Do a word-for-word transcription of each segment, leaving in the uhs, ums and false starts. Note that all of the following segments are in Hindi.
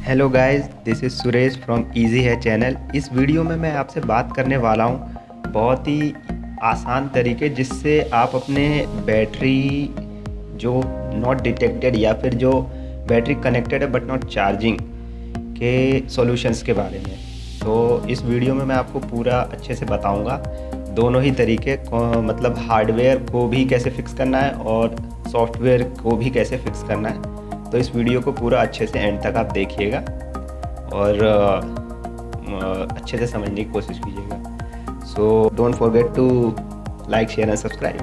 Hello guys, this is Suresh from easy है चैनल। इस वीडियो में मैं आपसे बात करने वाला हूँ बहुत ही आसान तरीके जिससे आप अपने बैटरी जो नॉट डिटेक्टेड या फिर जो बैटरी कनेक्टेड है बट नॉट चार्जिंग के सॉल्यूशंस के बारे में। तो इस वीडियो में मैं आपको पूरा अच्छे से बताऊँगा दोनों ही तरीके, मतलब हार्डवेयर को भी कैसे फिक्स करना है और सॉफ्टवेयर को भी कैसे फिक्स करना है। तो इस वीडियो को पूरा अच्छे से एंड तक आप देखिएगा और अच्छे से समझने की कोशिश कीजिएगा। So don't forget to like, share and subscribe.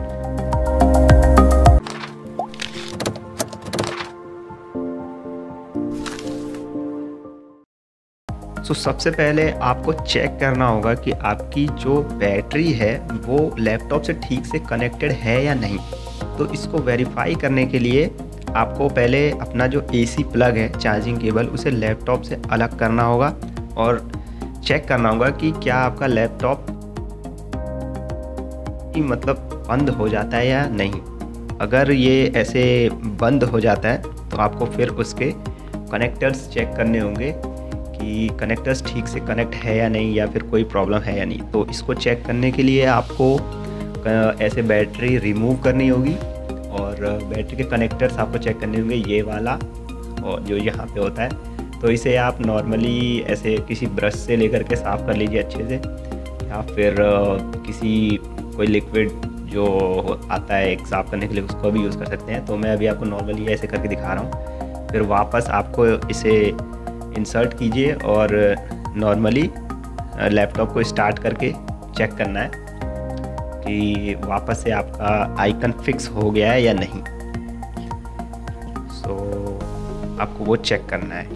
So सबसे पहले आपको चेक करना होगा कि आपकी जो बैटरी है वो लैपटॉप से ठीक से कनेक्टेड है या नहीं। तो इसको वेरीफाई करने के लिए आपको पहले अपना जो एसी प्लग है, चार्जिंग केबल, उसे लैपटॉप से अलग करना होगा और चेक करना होगा कि क्या आपका लैपटॉप मतलब बंद हो जाता है या नहीं। अगर ये ऐसे बंद हो जाता है तो आपको फिर उसके कनेक्टर्स चेक करने होंगे कि कनेक्टर्स ठीक से कनेक्ट है या नहीं, या फिर कोई प्रॉब्लम है या नहीं। तो इसको चेक करने के लिए आपको ऐसे बैटरी रिमूव करनी होगी और बैटरी के कनेक्टर्स आपको चेक करने होंगे, ये वाला और जो यहाँ पे होता है। तो इसे आप नॉर्मली ऐसे किसी ब्रश से लेकर के साफ़ कर लीजिए अच्छे से, या फिर किसी कोई लिक्विड जो आता है एक साफ़ करने के लिए उसको भी यूज़ कर सकते हैं। तो मैं अभी आपको नॉर्मली ऐसे करके दिखा रहा हूँ। फिर वापस आपको इसे इंसर्ट कीजिए और नॉर्मली लैपटॉप को स्टार्ट करके चेक करना है कि वापस से आपका आइकन फिक्स हो गया है या नहीं। सो so, आपको वो चेक करना है।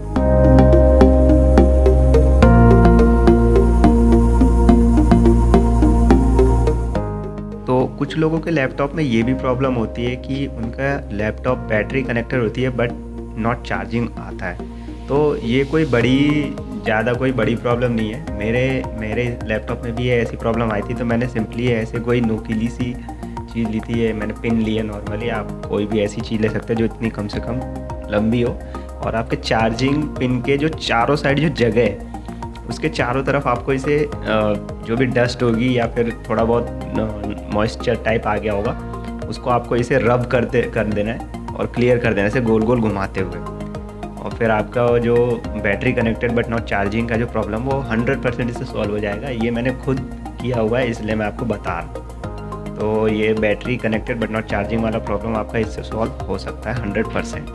तो कुछ लोगों के लैपटॉप में ये भी प्रॉब्लम होती है कि उनका लैपटॉप बैटरी कनेक्टेड होती है बट नॉट चार्जिंग आता है। तो ये कोई बड़ी ज़्यादा कोई बड़ी प्रॉब्लम नहीं है। मेरे मेरे लैपटॉप में भी ऐसी प्रॉब्लम आई थी, तो मैंने सिंपली ऐसे कोई नुकीली सी चीज़ ली थी। मैंने पिन ली है, नॉर्मली आप कोई भी ऐसी चीज़ ले सकते हैं जो इतनी कम से कम लंबी हो और आपके चार्जिंग पिन के जो चारों साइड जो जगह है उसके चारों तरफ आपको इसे जो भी डस्ट होगी या फिर थोड़ा बहुत मॉइस्चर टाइप आ गया होगा उसको आपको इसे रब करते कर देना है और क्लियर कर देना है, इसे गोल गोल घुमाते हुए। और फिर आपका जो battery connected but not charging का जो प्रॉब्लम वो हंड्रेड परसेंट इससे सॉल्व हो जाएगा। ये मैंने खुद किया हुआ है, इसलिए मैं आपको बता रहा हूँ। तो ये battery connected but not charging वाला प्रॉब्लम आपका इससे सॉल्व हो सकता है हंड्रेड परसेंट।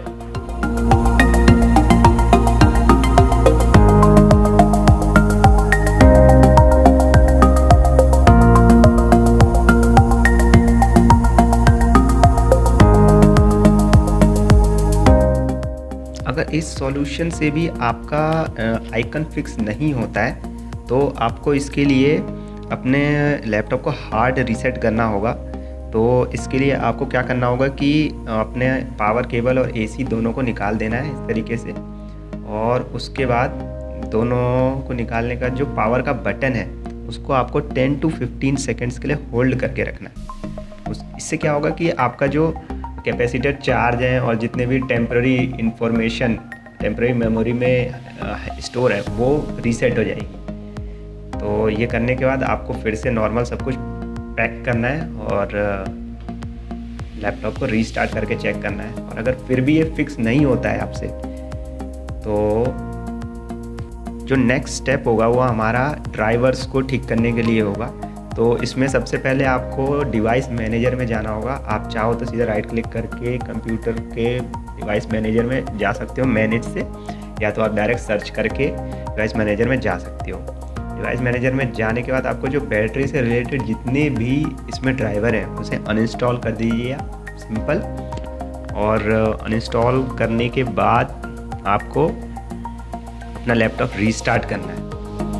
अगर इस सॉल्यूशन से भी आपका आइकन फिक्स नहीं होता है तो आपको इसके लिए अपने लैपटॉप को हार्ड रीसेट करना होगा। तो इसके लिए आपको क्या करना होगा कि अपने पावर केबल और एसी दोनों को निकाल देना है इस तरीके से, और उसके बाद दोनों को निकालने का जो पावर का बटन है उसको आपको टेन टू फिफ्टीन सेकेंड्स के लिए होल्ड करके रखना है। उस इससे क्या होगा कि आपका जो कैपेसिटर चार्ज है और जितने भी टेम्प्ररी इंफॉर्मेशन टेम्प्ररी मेमोरी में स्टोर है वो रीसेट हो जाएगी। तो ये करने के बाद आपको फिर से नॉर्मल सब कुछ पैक करना है और लैपटॉप को रीस्टार्ट करके चेक करना है। और अगर फिर भी ये फिक्स नहीं होता है आपसे तो जो नेक्स्ट स्टेप होगा वो हमारा ड्राइवर्स को ठीक करने के लिए होगा। तो इसमें सबसे पहले आपको डिवाइस मैनेजर में जाना होगा। आप चाहो तो सीधा राइट क्लिक करके कंप्यूटर के डिवाइस मैनेजर में जा सकते हो मैनेज से, या तो आप डायरेक्ट सर्च करके डिवाइस मैनेजर में जा सकते हो। डिवाइस मैनेजर में जाने के बाद आपको जो बैटरी से रिलेटेड जितने भी इसमें ड्राइवर हैं उसे अनइंस्टॉल कर दीजिए सिंपल। और अनइंस्टॉल करने के बाद आपको अपना लैपटॉप रीस्टार्ट करना है।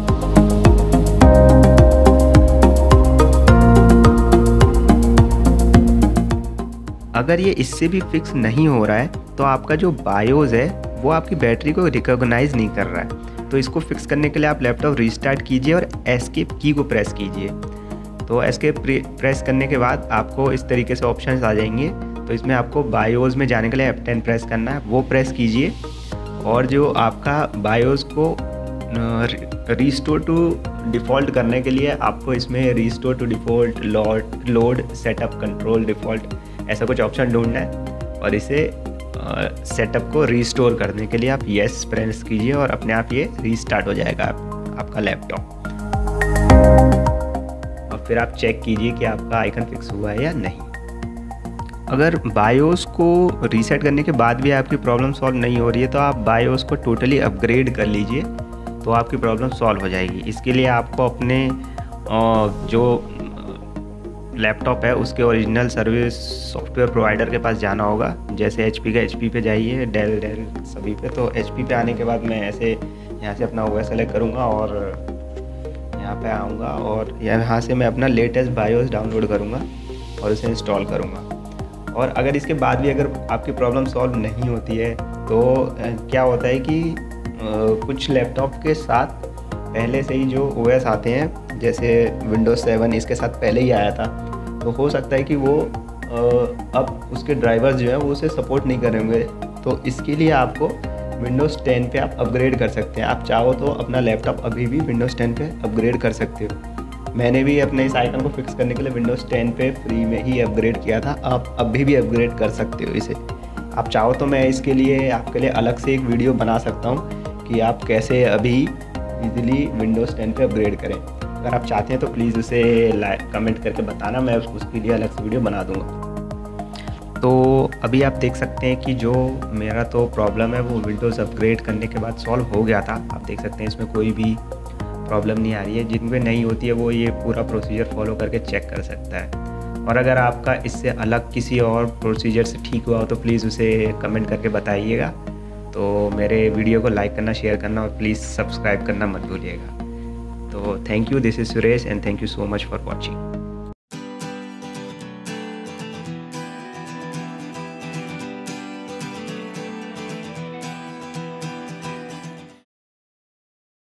अगर ये इससे भी फिक्स नहीं हो रहा है तो आपका जो बायोस है वो आपकी बैटरी को रिकॉग्नाइज नहीं कर रहा है। तो इसको फिक्स करने के लिए आप लैपटॉप रीस्टार्ट कीजिए और एस्केप की को प्रेस कीजिए। तो एस्केप प्रेस करने के बाद आपको इस तरीके से ऑप्शंस आ जाएंगे। तो इसमें आपको बायोस में जाने के लिए एफ टेन प्रेस करना है, वो प्रेस कीजिए और जो आपका बायोस को रीस्टोर टू डिफ़ॉल्ट करने के लिए आपको इसमें restore to default, load load setup control default, ऐसा कुछ ऑप्शन ढूंढना है और इसे सेटअप को रीस्टोर करने के लिए आप येस प्रेस कीजिए और अपने आप ये रीस्टार्ट हो जाएगा आप, आपका लैपटॉप। और फिर आप चेक कीजिए कि आपका आइकन फिक्स हुआ है या नहीं। अगर बायोस को रीसेट करने के बाद भी आपकी प्रॉब्लम सॉल्व नहीं हो रही है तो आप बायोस को टोटली अपग्रेड कर लीजिए, तो आपकी प्रॉब्लम सॉल्व हो जाएगी। इसके लिए आपको अपने जो लैपटॉप है उसके ओरिजिनल सर्विस सॉफ्टवेयर प्रोवाइडर के पास जाना होगा। जैसे एचपी का एचपी पे जाइए, डेल डेल सभी पे। तो एचपी पे आने के बाद मैं ऐसे यहाँ से अपना ओएस सेलेक्ट करूँगा और यहाँ पे आऊँगा और यहाँ से मैं अपना लेटेस्ट बायोस डाउनलोड करूँगा और उसे इंस्टॉल करूँगा। और अगर इसके बाद भी अगर आपकी प्रॉब्लम सॉल्व नहीं होती है तो क्या होता है कि कुछ लैपटॉप के साथ पहले से ही जो ओएस आते हैं, जैसे विंडोज़ सेवन इसके साथ पहले ही आया था, तो हो सकता है कि वो अब उसके ड्राइवर्स जो हैं वो उसे सपोर्ट नहीं करेंगे। तो इसके लिए आपको विंडोज़ टेन पे आप अपग्रेड कर सकते हैं। आप चाहो तो अपना लैपटॉप अभी भी विंडोज़ टेन पे अपग्रेड कर सकते हो। मैंने भी अपने इस आइकन को फिक्स करने के लिए विंडोज़ टेन पे फ्री में ही अपग्रेड किया था। आप अभी भी अपग्रेड कर सकते हो इसे। आप चाहो तो मैं इसके लिए आपके लिए अलग से एक वीडियो बना सकता हूँ कि आप कैसे अभी इजीली विंडोज़ टेन पे अपग्रेड करें। अगर आप चाहते हैं तो प्लीज़ उसे लाइक कमेंट करके बताना, मैं उसके लिए अलग से वीडियो बना दूँगा। तो अभी आप देख सकते हैं कि जो मेरा तो प्रॉब्लम है वो विंडोज़ अपग्रेड करने के बाद सॉल्व हो गया था। आप देख सकते हैं इसमें कोई भी प्रॉब्लम नहीं आ रही है। जिनमें नहीं होती है वो ये पूरा प्रोसीजर फॉलो करके चेक कर सकता है। और अगर आपका इससे अलग किसी और प्रोसीजर से ठीक हुआ हो तो प्लीज़ उसे कमेंट करके बताइएगा। तो मेरे वीडियो को लाइक करना, शेयर करना और प्लीज़ सब्सक्राइब करना मत भूलिएगा। तो thank you, this is Suresh and thank you so much for watching.